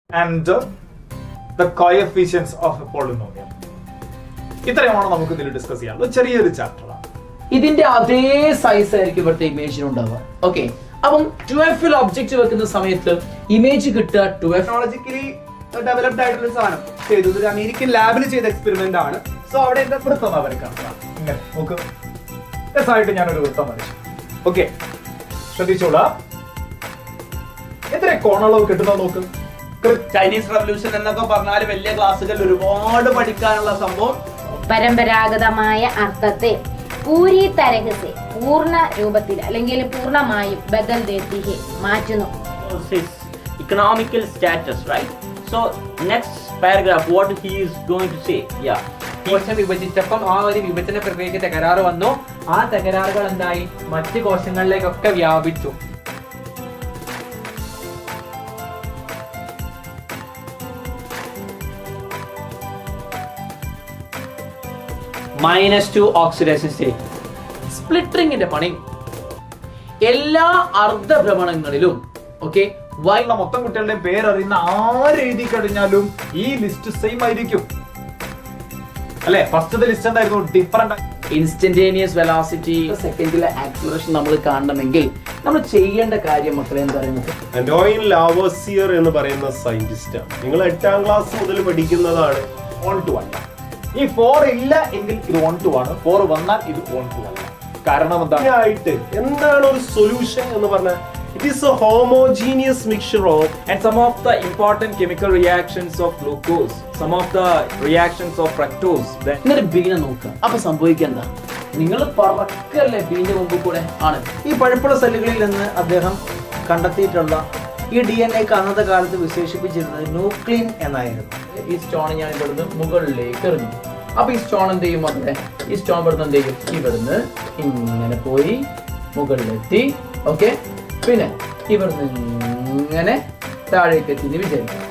and the coefficients of a polynomial. ഇത്രയുമാണ് നമുക്ക് ഇതിൽ ഡിസ്കസ് ചെയ്യാം. ഒരു ചെറിയൊരു ചാപ്റ്ററാണ്. ഇതിന്റെ അതേ സൈസ് ആയിരിക്കും ഇവിടുത്തെ ഇമേജിന് ഉണ്ടാവുക. ഓക്കെ, അപ്പം 2F ഒബ്ജക്റ്റ് വെക്കുന്ന സമയത്ത് ഇമേജ് കിട്ടുക 2F. ടെക്നോളജിക്കലി ഡെവലപ്ഡ് ആയിട്ടുള്ള സാധനം ചെയ്തത് ഒരു അമേരിക്കൻ ലാബിൽ ചെയ്ത എക്സ്പെരിമെന്റ് ആണ്. സോ അവിടെ എന്താ വൃത്തം വരയ്ക്കാം. ഇങ്ങനെ നോക്ക്, രസമായിട്ട് ഞാനൊരു വൃത്തം വരച്ചു. ഓക്കെ, ശ്രദ്ധിച്ചോളാം. എത്ര കോണളവ് കിട്ടുന്ന നോക്ക്. ചൈനീസ് റവല്യൂഷൻ എന്നൊക്കെ പറഞ്ഞാൽ വലിയ ക്ലാസ്സുകളിൽ ഒരുപാട് പഠിക്കാനുള്ള സംഭവം. പരമ്പരാഗതമായ അർത്ഥത്തെ പൂരി തരഹസെ പൂർണ്ണ രൂപത്തിൽ അല്ലെങ്കിൽ പൂർണ്ണമായും ബദൽ ദേത്തി ഹെ മാറ്റുന്നു. Economical status, right? So next paragraph, what he is going to say? Yeah. കോശം വിഭജിച്ചപ്പം ആ ഒരു വിഭജന പ്രക്രിയക്ക് തകരാറ് വന്നു. ആ തകരാറുകൾ എന്തായി മറ്റ് കോശങ്ങളിലേക്കൊക്കെ വ്യാപിച്ചു. -2 oxidation state. സ്പ്ലിറ്ററിംഗിന്റെ പണി എല്ലാ അർദ്ധഭ്രമണങ്ങളിലും ഓക്കെ മൊത്തം കുട്ടികളുടെയും പേരറിയുന്ന ആര് എഴുതി കഴിഞ്ഞാലും ഈ ലിസ്റ്റ് സെയിം ആയിരിക്കും അല്ലെ. ഫസ്റ്റ് ലിസ്റ്റ് എന്തായിരുന്നു? ഡിഫറെന്റ്. ഇൻസ്റ്റന്റേനിയസ് വെലോസിറ്റി സെക്കൻഡിലെ ആക്സിലറേഷൻ നമ്മൾ കാണണമെങ്കിൽ നമ്മൾ ചെയ്യേണ്ട കാര്യം മക്കളെ എന്താ പറയുന്നത്? അന്റോയിൻ ലാവോസിയർ എന്ന് പറയുന്ന സയന്റിസ്റ്റാണ്. നിങ്ങൾ 8ാം ക്ലാസ് മുതൽ പഠിക്കുന്നതാണ്. 1:1. ഈ 4 ഇല്ല എങ്കിൽ ഇത് 1:1 ആണ്. 4 വന്നാൽ ഇത് 1:1 അല്ല. കാരണം എന്താണ് ഒരു സൊല്യൂഷൻ എന്ന് പറഞ്ഞാൽ it is a homogeneous mixture of and some of the important chemical reactions of glucose, some of the reactions of fructose. ഇന്നൊരു ബീനെ നോക്കുക. അപ്പൊ സംഭവിക്കുക എന്താ? നിങ്ങൾ പറക്കല്ലേ ബീന്റെ മുമ്പ് കൂടെ ആണ്. ഈ പഴുപ്പുള്ള സെല്ലുകളിൽ നിന്ന് അദ്ദേഹം കണ്ടെത്തിയിട്ടുള്ള ഈ DNA അന്നത്തെ കാലത്ത് വിശേഷിപ്പിച്ചിരുന്നത് ന്യൂക്ലിൻ എന്നായിരുന്നു. ഈ സ്റ്റോൺ ഞാൻ ഇവിടുന്ന് മുകളിലേക്ക് എറിഞ്ഞു. അപ്പൊ ഈ സ്റ്റോൺ എന്ത് ചെയ്യും മക്കളെ? ഈ സ്റ്റോൺ ഇവിടുന്ന് എന്ത് ചെയ്യും? ഇവിടുന്ന് ഇങ്ങനെ പോയി മുകളിലെത്തി. ഓക്കെ, പിന്നെ ഇവിടുന്ന് ഇങ്ങനെ താഴേക്ക് എത്തി വിചാരിക്കും.